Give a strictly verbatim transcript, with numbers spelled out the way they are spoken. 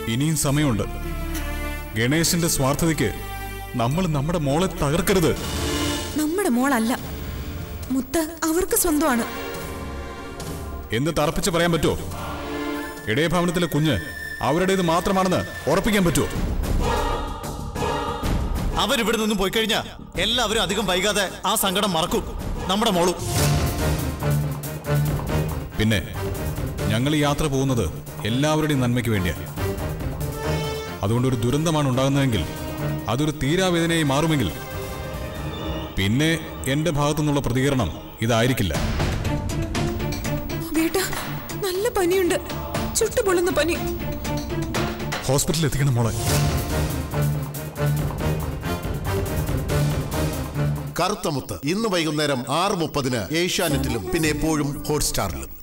ഇനിയും സമയമുണ്ട്. ഗണേശന്റെ സ്വാർത്ഥതയ്ക്ക് നമ്മൾ നമ്മുടെ മോളെ തകർക്കരുത്. നമ്മുടെ മോളല്ല, മുത്ത് അവർക്ക് സ്വന്തമാണ് എന്ന് തറപ്പിച്ച് പറയാൻ പറ്റുമോ? ഇടയഭവനത്തിലെ കുഞ്ഞ് അവരുടേത് മാത്രമാണെന്ന് ഉറപ്പിക്കാൻ പറ്റുമോ? അവരിവിടെ നിന്നും പോയി കഴിഞ്ഞാൽ എല്ലാവരും അധികം വൈകാതെ ആ സങ്കടം മറക്കും, നമ്മുടെ മോളും. പിന്നെ ഞങ്ങൾ ഈ യാത്ര പോകുന്നത് എല്ലാവരുടെയും നന്മയ്ക്ക് വേണ്ടിയാണ്. അതുകൊണ്ടൊരു ദുരന്തമാണ് ഉണ്ടാകുന്നതെങ്കിൽ അതൊരു തീരാവേദനയായി മാറുമെങ്കിൽ പിന്നെ എന്റെ ഭാഗത്തു നിന്നുള്ള പ്രതികരണം ഇതായിരിക്കില്ല. നല്ല പനിയുണ്ട്, ചുട്ടുപൊള്ളുന്ന പനി. ഹോസ്പിറ്റലിൽ എത്തിക്കണം മോളെ. കറുത്തമുത്ത് ഇന്ന് വൈകുന്നേരം ആറ് മുപ്പതിന് ഏഷ്യാനെറ്റിലും പിന്നെ എപ്പോഴും ഹോട്ട്സ്റ്റാറിലും.